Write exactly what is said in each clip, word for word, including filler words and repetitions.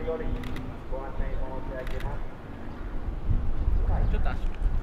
よりご案内申し上げます。 ちょっと足。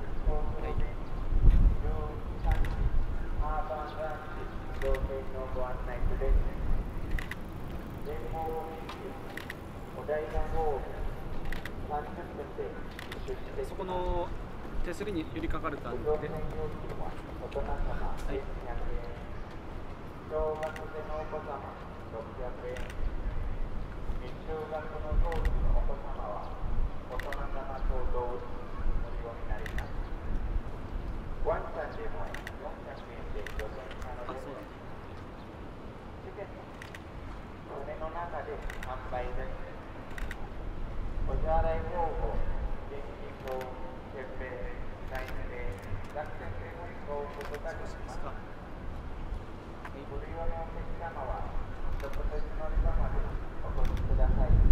アーバンランチ乗船のご案内です。全方位お台場ホームさんじゅっぷんで出発。 そこの手すりに寄りかかるとあるので。 大人様せんにひゃくえん。小学生のお子様ろっぴゃくえん。未就学の当時のお子様は大人様と同時無料になります。ワンちゃんでもよんひゃくえんでごせんえんなのです。チケット船の中で販売です。お支払い方法、現金と券幣、サインで楽天でご購入いたします。ご利用のお客様は直接乗り場までお越しください。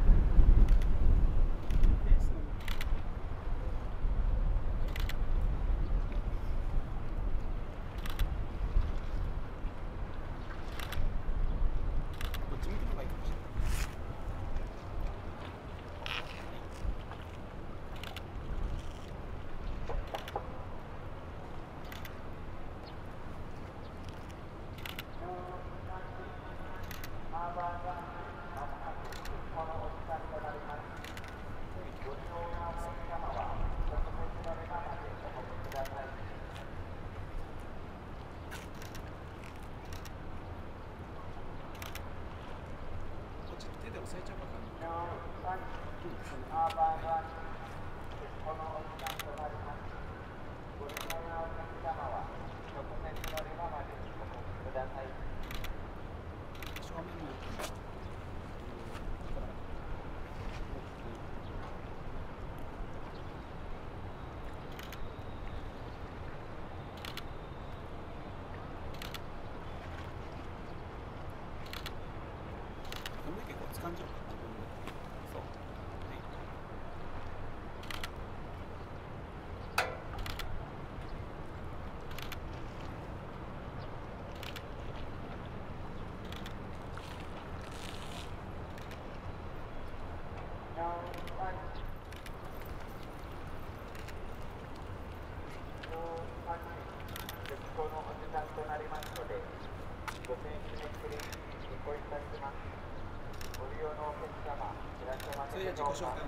掴んじゃうかそう、それでは自己紹介お願いします。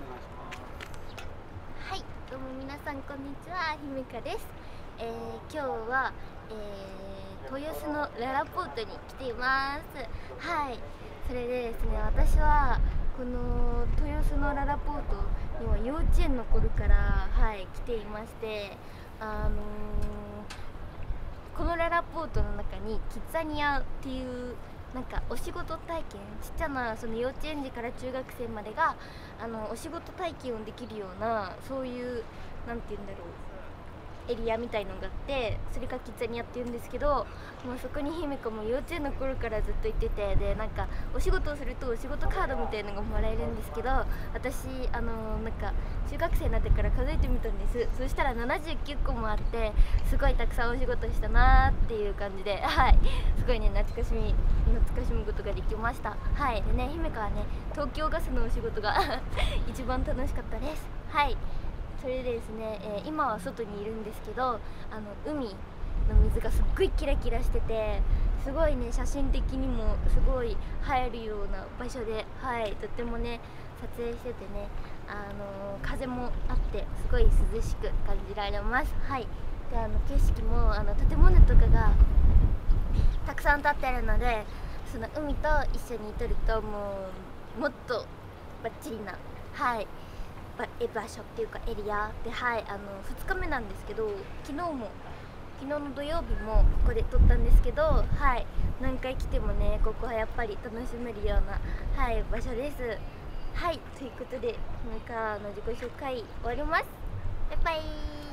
はい、どうも皆さんこんにちは、ひめかです。えー、今日は、えー、豊洲のララポートに来ています。はい、それでですね、私はこの豊洲のララポートには幼稚園の頃からはい来ていまして、あのー、このララポートの中にキッザニアっていうなんかお仕事体験、ちっちゃなその幼稚園児から中学生までがあのお仕事体験をできるような、そういうなんて言うんだろう、エリアみたいのがあって、それがキッザニアって言うんですけど、もうそこにひめかも幼稚園の頃からずっと行ってて、でなんかお仕事をするとお仕事カードみたいのがもらえるんですけど、私あのなんか中学生になってから数えてみたんです。そしたらななじゅうきゅうこもあって、すごいたくさんお仕事したなーっていう感じで、はい、すごいね懐かしみ懐かしむことができました。はい、でね、ひめかはね東京ガスのお仕事が一番楽しかったです。はい、それでですね、えー、今は外にいるんですけど、あの海の水がすっごいキラキラしてて、すごいね写真的にもすごい映えるような場所で、はい、とってもね撮影しててね、あのー、風もあってすごい涼しく感じられます。はい、であの景色もあの建物とかがたくさん建ってるので、その海と一緒に撮るともうもっとバッチリな、はい場所っていうかエリアで、はい、あのふつかめなんですけど、昨日も昨日の土曜日もここで撮ったんですけど、はい、何回来てもねここはやっぱり楽しめるような、はい、場所です。はい、ということでひめかの自己紹介終わります。バイバイ。